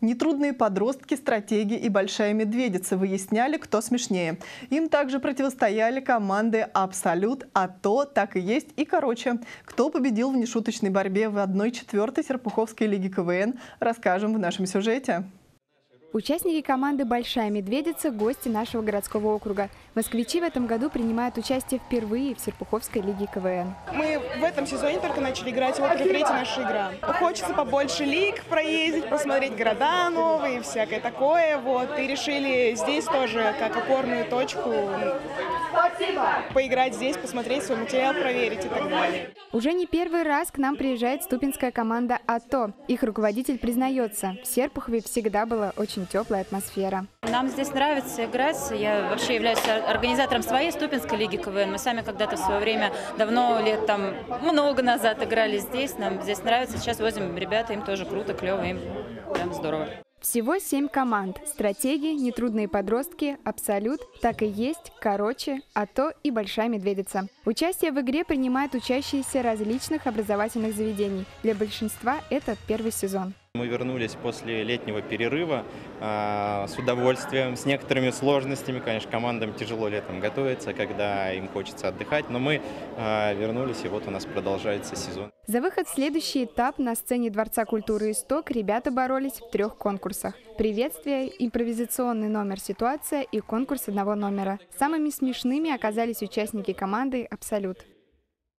Нетрудные подростки, стратеги и большая медведица выясняли, кто смешнее. Им также противостояли команды «Абсолют», «АТО», «Так и есть» и «Короче». Кто победил в нешуточной борьбе в 1/4 Серпуховской лиги КВН, расскажем в нашем сюжете. Участники команды «Большая медведица» – гости нашего городского округа. Москвичи в этом году принимают участие впервые в Серпуховской лиге КВН. Мы в этом сезоне только начали играть, вот уже третья наша игра. Хочется побольше лиг проездить, посмотреть города новые, всякое такое. Вот. И решили здесь тоже как опорную точку поиграть здесь, посмотреть свой материал, проверить и так далее. Уже не первый раз к нам приезжает ступинская команда «АТО». Их руководитель признается, в Серпухове всегда была очень теплая атмосфера. Нам здесь нравится играть. Я вообще являюсь организатором своей ступинской лиги КВН. Мы сами когда-то в свое время, давно, лет там много назад играли здесь. Нам здесь нравится. Сейчас возим ребята, им тоже круто, клево, им прям здорово. Всего 7 команд. Стратеги, нетрудные подростки, «Абсолют», «Так и есть», «Короче», «АТО» и «Большая медведица». Участие в игре принимают учащиеся различных образовательных заведений. Для большинства это первый сезон. Мы вернулись после летнего перерыва с удовольствием, с некоторыми сложностями. Конечно, командам тяжело летом готовиться, когда им хочется отдыхать, но мы вернулись, и вот у нас продолжается сезон. За выход в следующий этап на сцене Дворца культуры «Исток» ребята боролись в 3 конкурсах. Приветствие, импровизационный номер «Ситуация» и конкурс одного номера. Самыми смешными оказались участники команды «Абсолют».